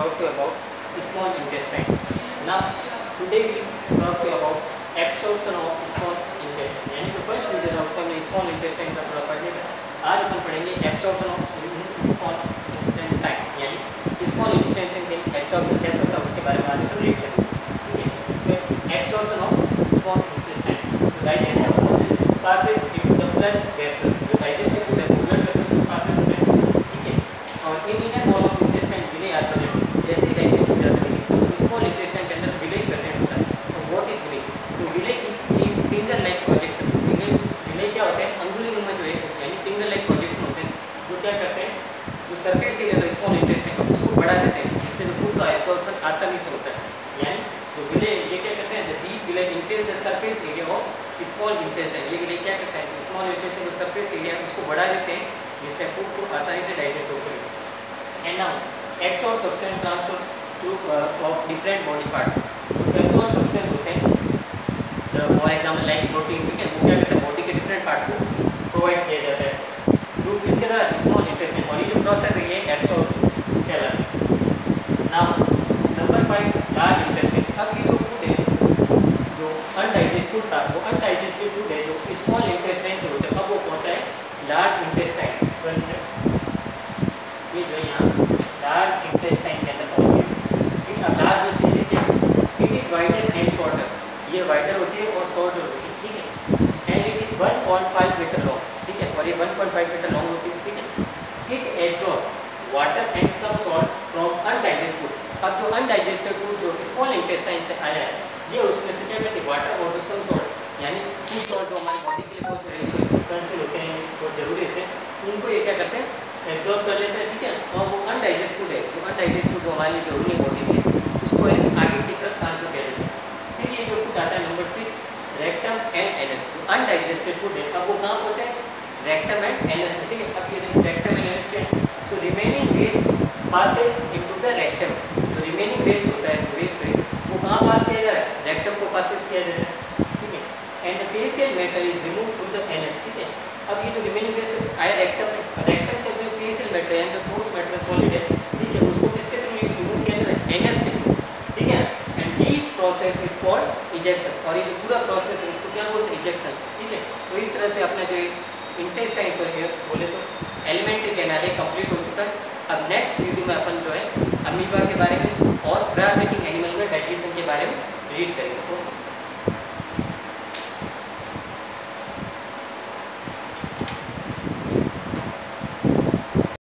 talk to you about small intestine. Now today we talk to you about absorption of small intestine. यानी तो first video था उसमें हमने small intestine का थोड़ा पढ़ने का. आज अपन पढ़ेंगे absorption of small intestine. यानी स्मॉल इंटेस्टाइन के absorption कैसे होता है उसके बारे में आज अपन रीड करेंगे. ठीक है. absorption of small intestine. तो digestive food passes into the blood vessels. जो digestive food है blood vessels में passes होते हैं. ठीक है. और इन inner wall of intestine villi are present. जैसे ही डाइजेस्ट हो जाता है तो स्मॉल इंटेस्टाइन के अंदर विले प्रेजेंट होता है. तो व्हाट इज विले? तो विले एक फिंगर लाइक प्रोजेक्शन. विले क्या होते हैं? अंगुली नुमा जो है यानी फिंगर लाइक प्रोजेक्शन होते हैं जो क्या करते हैं, जो सरफेस एरिया है स्मॉल इंटेस्टाइन का उसको बढ़ा देते हैं जिससे फूड का एब्जॉर्प्शन आसानी से होता है. यानी जो विले ये क्या करते हैं, these villi increase the surface area of small intestine. ये विले क्या करते हैं, जो स्मॉल इंटेस्टाइन का सरफेस एरिया उसको बढ़ा देते हैं जिससे फूड को आसानी से डाइजेस्ट हो सके. And now absorb substance transfer to of different body parts. absorb substance होते हैं फॉर एग्जाम्पल लाइक प्रोटीन. ठीक है, वो क्या करता है बॉडी के डिफरेंट पार्ट को प्रोवाइड किया जाता है थ्रू इसके द्वारा स्मॉल इंटेस्टाइन. और ये जो प्रोसेस है ये एब्सॉर्प्शन कहलाता है. Now number 5 large intestine. अब ये जो फूड है जो अनडाइजेस्टेड था वो अनडाइजेस्टेड फूड है जो स्मॉल इंटेस्टाइन से होते हैं अब वो पहुंचा है लार्ज इंटेस्टाइन. ये जो यहाँ लार्ज इंटेस्टाइन के अंदर पहुंच गए. ठीक है, अब लार्ज स्टेज देखिए it is wider and shorter. ये वाइडर होती है और शॉर्टर होती है. ठीक है, and it is 1.5 metre long. ठीक है, और ये 1.5 मीटर लॉन्ग होती है. ठीक है, it absorb water and some salt from undigested food. अब जो अनडाइजेस्टेड फूड जो स्मॉल इंटेस्टाइन से आया है ये उसमें से क्या करते हैं, वाटर और जो सम सॉल्ट यानी फूड सॉल्ट जो हमारे बॉडी के लिए बहुत इम्पोर्टेंट होते हैं, बहुत जरूरी होते हैं, उनको ये क्या करते हैं एब्जॉर्ब कर लेते हैं. ठीक है, और वो अनडाइजेस्ट फूड है जो अनडाइजेस्ट फूड जो हमारे लिए जरूरी बॉडी के लिए उसको एक आगे की तरफ ट्रांसफर कर देते हैं. फिर ये जो फूड आता है नंबर 6 रेक्टम एंड एनस. जो अनडाइजेस्टेड फूड है अब वो कहाँ पहुँचा है, रेक्टम एंड एनस में. ठीक है, अब ये रेक्टम एंड एनस के तो remaining waste passes into the rectum. जो रिमेनिंग वेस्ट होता है जो वेस्ट है वो कहाँ पास किया जा रहा है, रेक्टम को पासेस किया जा रहा है. ठीक है, and the faecal matter is remove through the anus. ठीक है, अब ये जो रिमेनिंग वेस्ट आया रेक्टम से जो फेशियल मैटर है जो ठोस मैटर सॉलिड है. ठीक है, उसको किसके थ्रू रिमूव किया जा रहा है, एनस के थ्रू. ठीक है, and this process is called egestion. और ये जो पूरा प्रोसेस है इसको क्या बोलते हैं, इजेक्शन. ठीक है, तो इस तरह से अपना जो इंटेस्टाइन बोले तो एलिमेंट्री कैनाल कंप्लीट हो चुका है. अब नेक्स्ट वीडियो में अपन जो है अमीबा के बारे में और ब्रासिटिक एनिमल में डाइजेशन के बारे में रीड करेंगे.